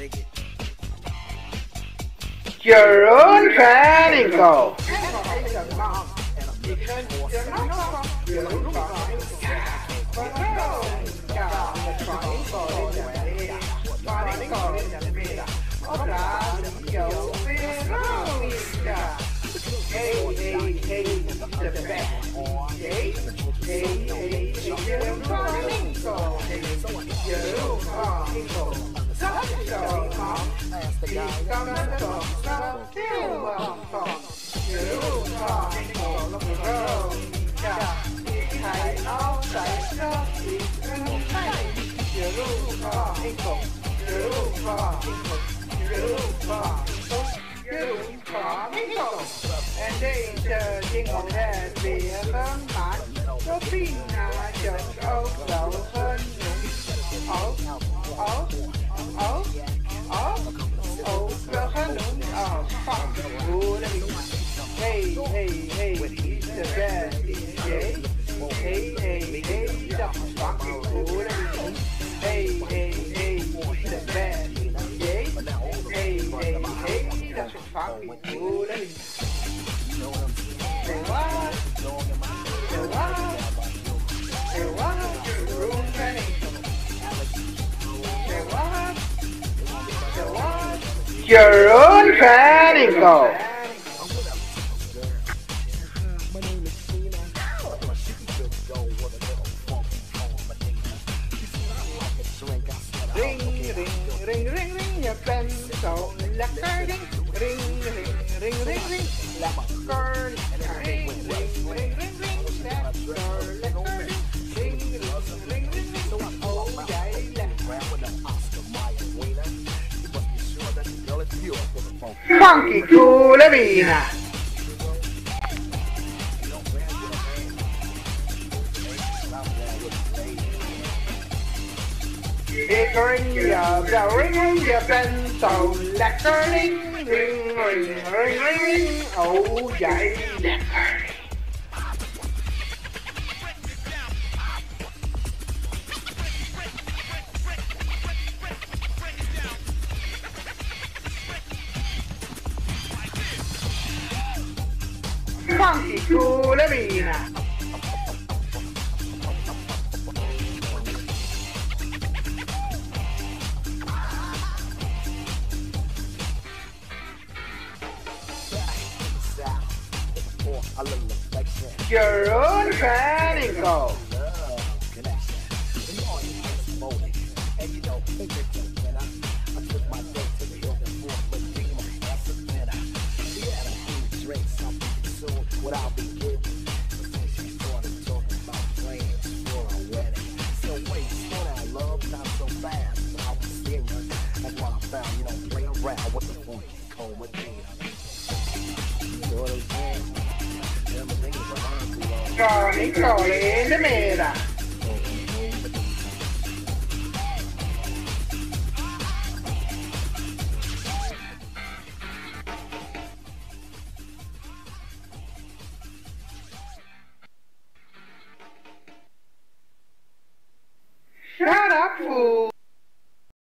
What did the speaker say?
Your own triangle. Hey, hey, hey, the best. Hey, hey, hey, your triangle. Your triangle. And they judging on that beer hơn mãi có khi nào chợt âu đậu hơn ấu ấu ấu ấu ấu đậu hơn fuck good hey hey hey he's the best DJ hey hey hey that's fucking good hey hey hey he's the best DJ hey hey hey that's fucking good say what say what say what room training say what say what your own triangle. Ring ring ring ring ring your pencil like a ring ring ring ring ring ring like a girl ring ring ring ring ring that girl like a ring ring ring ring ring oh yeah funky cool Lavina. Ring your ring your pencil like a ring ring ring ring ring oh yeah like a ring. Funky cool Lavina. Your own triangle. Cole de mera. Shut up, fool.